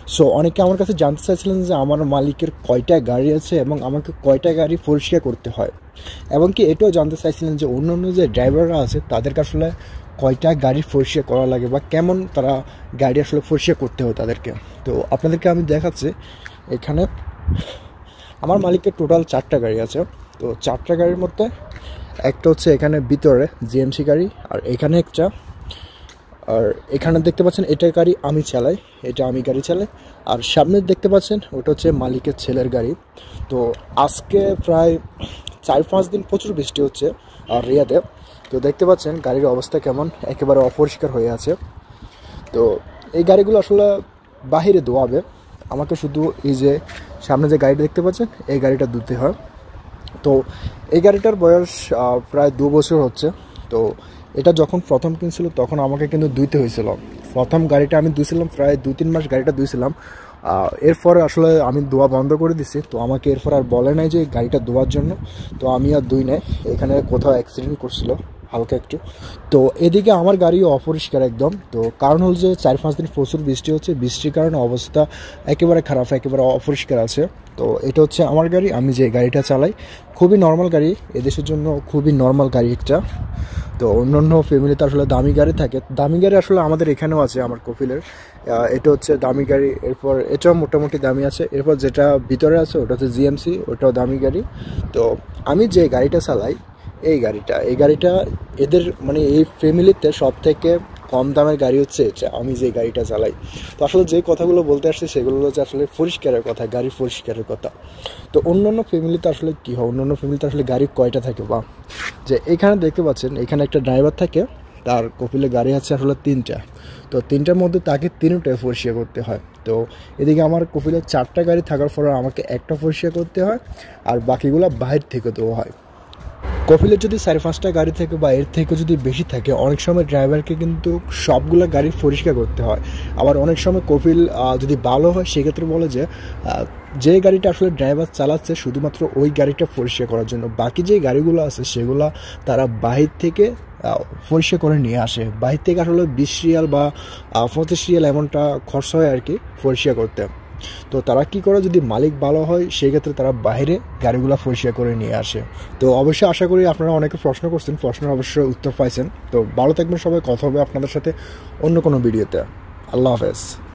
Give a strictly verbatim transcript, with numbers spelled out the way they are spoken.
So অনেকে আমার কাছে জানতে চাইছিলেন যে আমার মালিকের কয়টা গাড়ি আছে এবং আমাকে কয়টা গাড়ি পরিষ্কার করতে হয়, এবং কি এটাও জানতে চাইছিলেন যে অন্য অন্য যে ড্রাইভাররা আছে তাদেরকে আসলে কয়টা গাড়ি পরিষ্কার করা লাগে বা কেমন তারা গাড়ি আসলে পরিষ্কার করতে হয় তাদেরকে। তো আপনাদেরকে আমি দেখাচ্ছি। এখানে আমার মালিকের টোটাল চারটা গাড়ি আছে। তো চারটা গাড়ির মধ্যে একটা হচ্ছে এখানে ভিতরে জিএমসি গাড়ি, আর এখানে একটা, আর এখানে দেখতে পাচ্ছেন এটা গাড়ি আমি চালাই, এটা আমি গাড়ি চালাই। আর সামনে দেখতে পাচ্ছেন ওটা হচ্ছে মালিকের ছেলের গাড়ি। তো আজকে প্রায় চার পাঁচ দিন প্রচুর বৃষ্টি হচ্ছে আর রিয়াদে। তো দেখতে পাচ্ছেন গাড়ির অবস্থা কেমন, একেবারে অপরিষ্কার হয়ে আছে। তো এই গাড়িগুলো আসলে বাহিরে ধোয়াবে, আমাকে শুধু এই যে সামনে যে গাড়িটা দেখতে পাচ্ছেন এই গাড়িটা ধুতে হয়। তো এই গাড়িটার বয়স প্রায় দু বছর হচ্ছে। তো এটা যখন প্রথম কিনছিল তখন আমাকে কিন্তু ধুইতে হয়েছিল। প্রথম গাড়িটা আমি ধুইছিলাম প্রায় দুই তিন মাস গাড়িটা ধুইছিলাম, এরপর আসলে আমি ধোয়া বন্ধ করে দিছি। তো আমাকে এরপর আর বলে নাই যে গাড়িটা ধোয়ার জন্য, তো আমি আর ধুই নাই। এখানে কোথাও অ্যাক্সিডেন্ট করছিল হালকা একটু। তো এদিকে আমার গাড়িও অপরিষ্কার একদম। তো কারণ হল যে চার পাঁচ দিন প্রচুর বৃষ্টি হচ্ছে, বৃষ্টির কারণে অবস্থা একেবারে খারাপ, একেবারে অপরিষ্কার আছে। তো এটা হচ্ছে আমার গাড়ি, আমি যে গাড়িটা চালাই। খুবই নর্মাল গাড়ি, এদেশের জন্য খুবই নর্মাল গাড়ি একটা। তো অন্য অন্য ফ্যামিলিতে আসলে দামি গাড়ি থাকে, দামি গাড়ি আসলে আমাদের এখানেও আছে আমার কপিলের। এটা হচ্ছে দামি গাড়ি, এরপর এটাও মোটামুটি দামি আছে। এরপর যেটা ভিতরে আছে ওটা হচ্ছে জিএমসি, ওটাও দামি গাড়ি। তো আমি যে গাড়িটা চালাই এই গাড়িটা এই গাড়িটা এদের মানে এই ফ্যামিলিতে সব থেকে কম দামের গাড়ি হচ্ছে এটা, আমি যে গাড়িটা চালাই। তো আসলে যে কথাগুলো বলতে আসছে সেগুলো হচ্ছে আসলে পরিষ্কারের কথা, গাড়ি পরিষ্কারের কথা। তো অন্য অন্য ফ্যামিলিতে আসলে কী হয়, অন্য অন্য ফ্যামিলিতে আসলে গাড়ি কয়টা থাকে, বা যে এখানে দেখতে পাচ্ছেন এখানে একটা ড্রাইভার থাকে, তার কপিলে গাড়ি আছে আসলে তিনটা। তো তিনটার মধ্যে তাকে তিনটায় পরিষ্কার করতে হয়। তো এদিকে আমার কপিলের চারটা গাড়ি থাকার পরে আমাকে একটা পরিষ্কার করতে হয়, আর বাকিগুলো বাইরে থেকে দেওয়া হয়। কপিলের যদি চার পাঁচটা গাড়ি থাকে বা এর থেকে যদি বেশি থাকে, অনেক সময় ড্রাইভারকে কিন্তু সবগুলো গাড়ি পরিষ্কার করতে হয়। আবার অনেক সময় কপিল যদি ভালো হয় সেক্ষেত্রে বলে যে যে গাড়িটা আসলে ড্রাইভার চালাচ্ছে শুধুমাত্র ওই গাড়িটা পরিষ্কার করার জন্য, বাকি যে গাড়িগুলো আছে সেগুলো তারা বাহির থেকে পরিষ্কার করে নিয়ে আসে। বাহির থেকে আসলে বিশ রিয়াল বা পঁচিশ রিয়াল এমনটা খরচ হয় আর কি পরিষ্কার করতে। তো তারা কি করে, যদি মালিক ভালো হয় সেক্ষেত্রে তারা বাইরে গাড়িগুলো পরিষ্কার করে নিয়ে আসে। তো অবশ্যই আশা করি আপনারা অনেকে প্রশ্ন করছেন, প্রশ্নের অবশ্যই উত্তর পাইছেন। তো ভালো থাকবেন সবাই, কথা হবে আপনাদের সাথে অন্য কোনো ভিডিওতে। আল্লাহ হাফেজ।